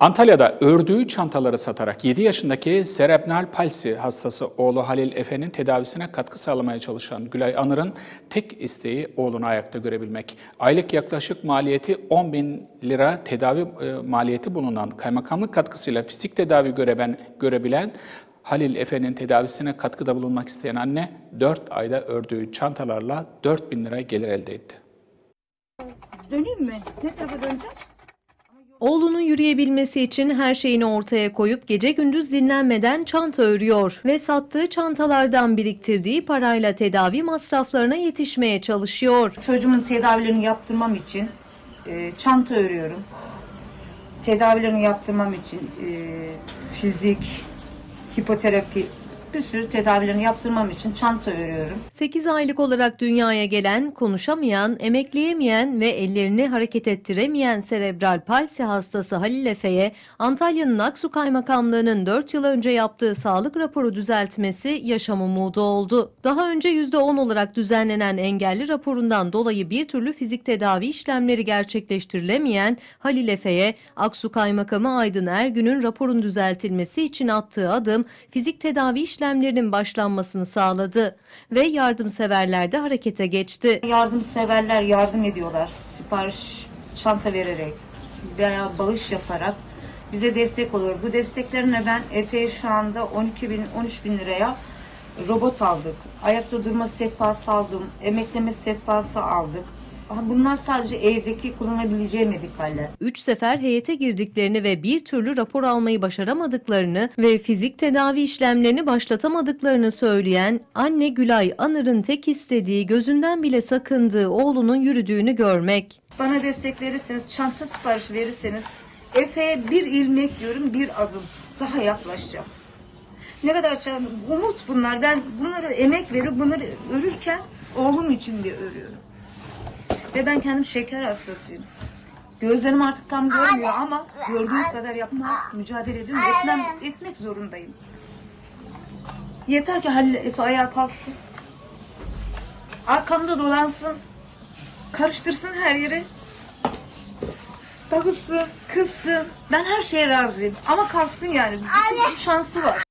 Antalya'da ördüğü çantaları satarak 7 yaşındaki serebral palsi hastası oğlu Halil Efe'nin tedavisine katkı sağlamaya çalışan Gülay Anır'ın tek isteği oğlunu ayakta görebilmek. Aylık yaklaşık maliyeti 10.000 lira tedavi maliyeti bulunan kaymakamlık katkısıyla fizik tedavi görebilen Halil Efe'nin tedavisine katkıda bulunmak isteyen anne 4 ayda ördüğü çantalarla 4.000 lira gelir elde etti. Döneyim mi? Ne tarafa döneceğim? Oğlunun yürüyebilmesi için her şeyini ortaya koyup gece gündüz dinlenmeden çanta örüyor ve sattığı çantalardan biriktirdiği parayla tedavi masraflarına yetişmeye çalışıyor. Çocuğumun tedavilerini yaptırmam için çanta örüyorum. Tedavilerini yaptırmam için fizik, hipoterapi, bir sürü tedavilerini yaptırmam için çanta örüyorum. 8 aylık olarak dünyaya gelen, konuşamayan, emekleyemeyen ve ellerini hareket ettiremeyen serebral palsi hastası Halil Efe'ye Antalya'nın Aksu Kaymakamlığı'nın 4 yıl önce yaptığı sağlık raporu düzeltmesi yaşam umudu oldu. Daha önce %10 olarak düzenlenen engelli raporundan dolayı bir türlü fizik tedavi işlemleri gerçekleştirilemeyen Halil Efe'ye Aksu Kaymakamı Aydın Ergün'ün raporun düzeltilmesi için attığı adım fizik tedavi işlemlerinin başlanmasını sağladı ve yardımseverler de harekete geçti. Yardımseverler yardım ediyorlar. Sipariş çanta vererek veya bağış yaparak bize destek oluyor. Bu desteklerine ben Efe'ye şu anda 12.000-13.000 liraya robot aldık. Ayakta durma sehpası aldım. Emekleme sehpası aldık. Bunlar sadece evdeki kullanabileceği medikaller. 3 sefer heyete girdiklerini ve bir türlü rapor almayı başaramadıklarını ve fizik tedavi işlemlerini başlatamadıklarını söyleyen anne Gülay Anır'ın tek istediği, gözünden bile sakındığı oğlunun yürüdüğünü görmek. Bana destek verirseniz, çanta sipariş verirseniz Efe'ye bir ilmek diyorum, bir adım daha yaklaşacağım. Ne kadar umut bunlar. Ben bunlara emek verip bunları örürken oğlum için de örüyorum. Ve ben kendim şeker hastasıyım. Gözlerim artık tam görmüyor ama gördüğüm kadar mücadele ediyorum. Etmek zorundayım. Yeter ki Halil Efe ayağa kalksın. Arkamda dolansın. Karıştırsın her yeri. Dağılsın, kızsın. Ben her şeye razıyım. Ama kalksın yani. Bir şansı var.